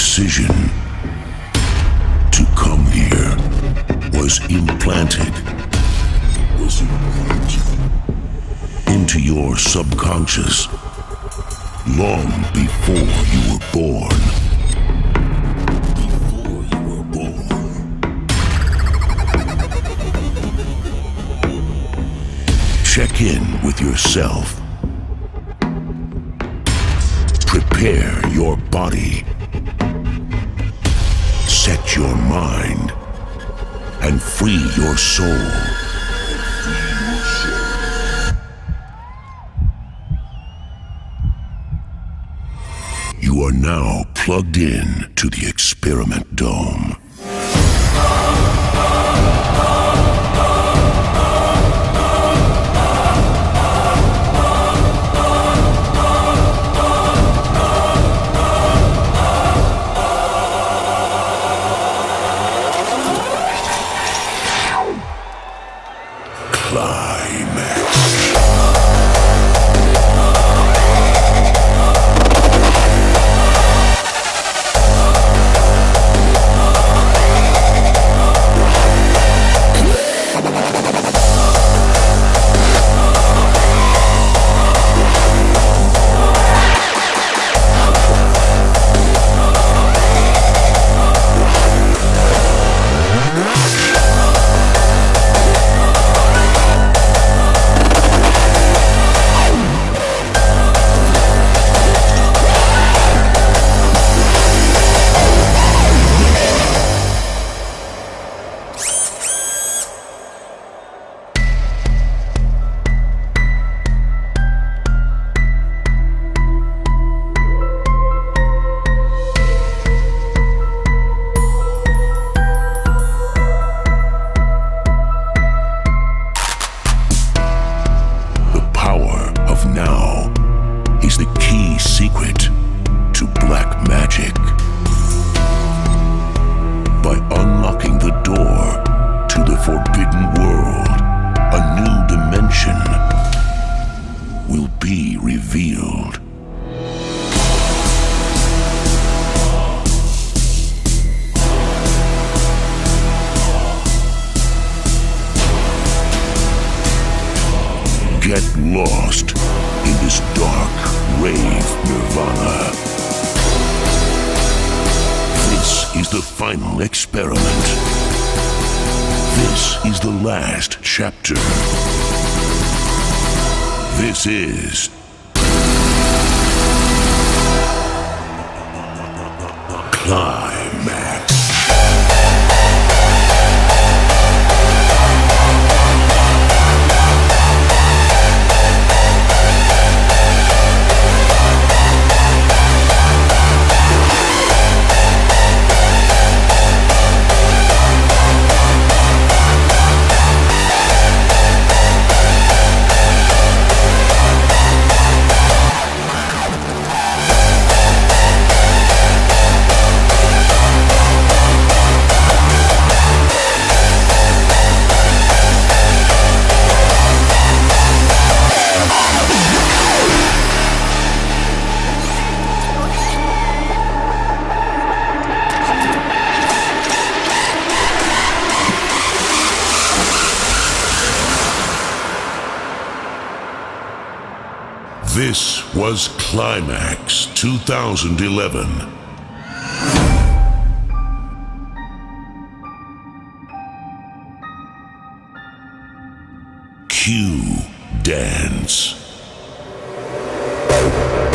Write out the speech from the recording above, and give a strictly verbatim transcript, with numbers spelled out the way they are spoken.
decision to come here was implanted, was implanted into your subconscious long before you were born. Before you were born. Check in with yourself. Prepare your body. Set your mind. And free your soul. You are now plugged in to the Experiment Dome. Secret to black magic. By unlocking the door to the forbidden world, a new dimension will be revealed. Get lost in this dark rave nirvana. This is the final experiment. This is the last chapter. This is Climax. This was Climax two thousand eleven. Q Dance.